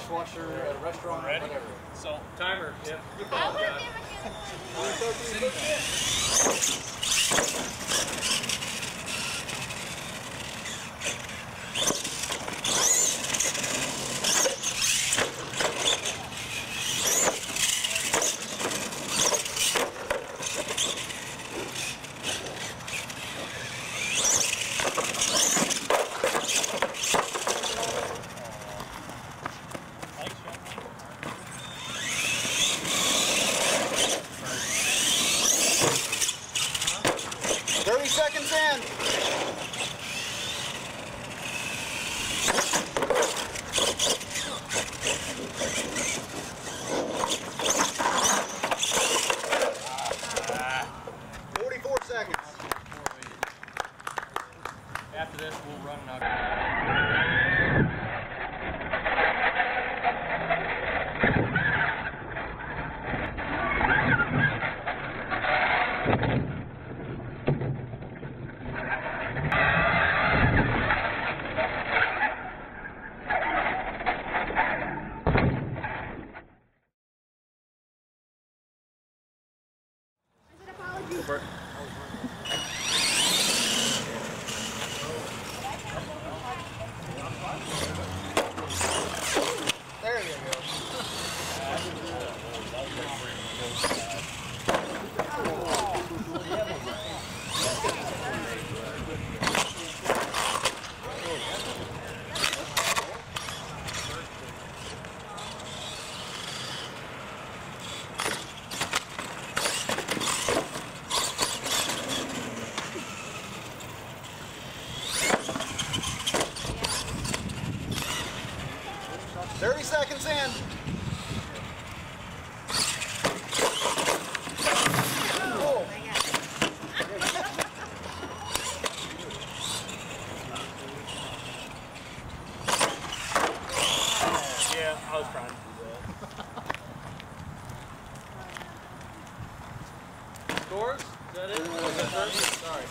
dishwasher at a restaurant or whatever. So, timer. Yep. You I would have Seconds in. After this, we'll run now. There you go. 30 seconds in. Oh. Yeah, I was trying to do that. Scores? Is that it? Was that first? Sorry.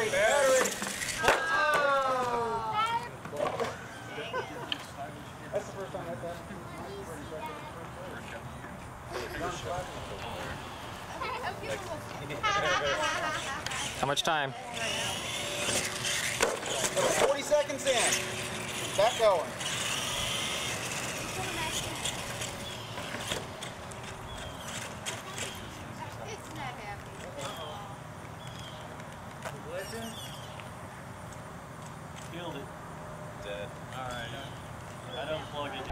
Battery. That's the first time I've done How much time? 40 seconds in. Back going. Killed it. Dead. Alright. I unplugged it.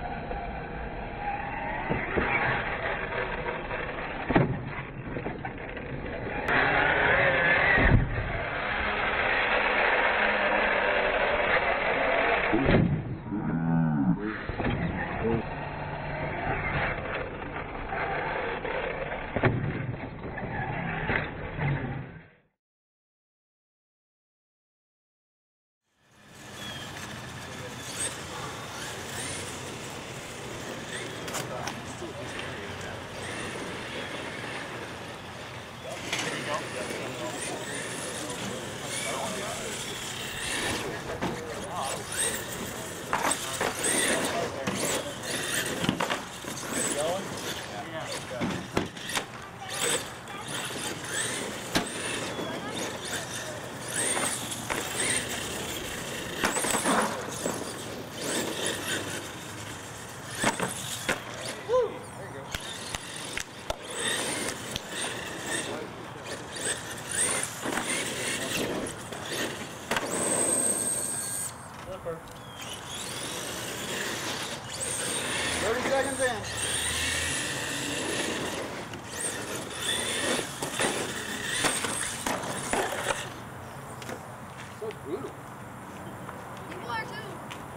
Flipper. 30 seconds in. So brutal. People are too.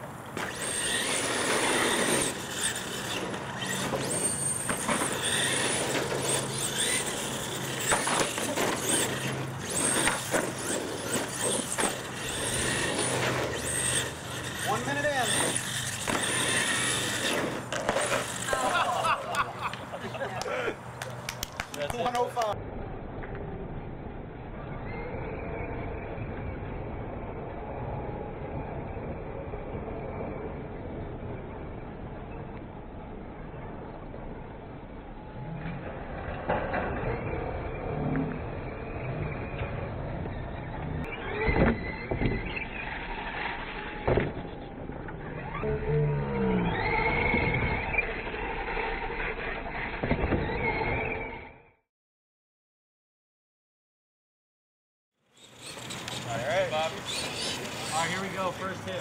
One minute in. That's it. 105. Alright, Bobby. Alright, here we go. First hit.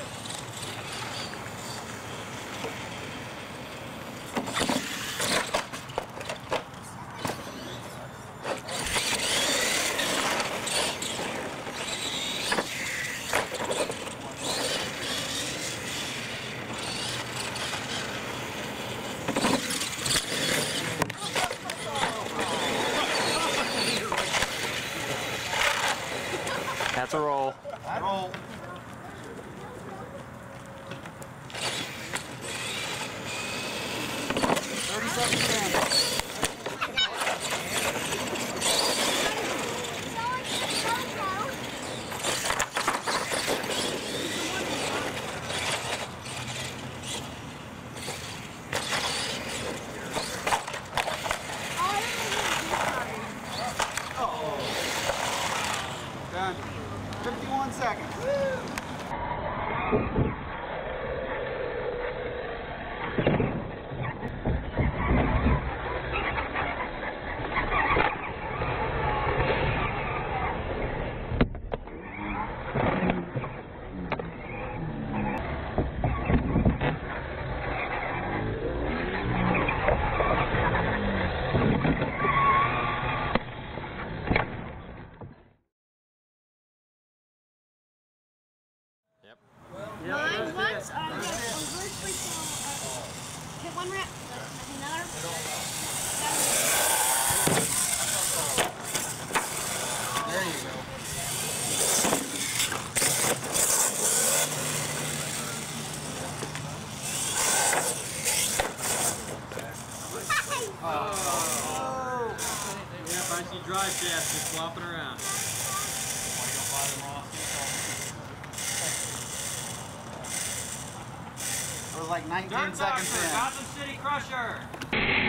That's a roll. Roll. 30 seconds in. Done. 51 seconds. Mine once on reverse freestyle. Hit one rep, another. There you go. Yep, I see drive shafts just flopping around. Want to go buy them off? We're like 19 Dirt seconds Doctor, in. Gotham City Crusher.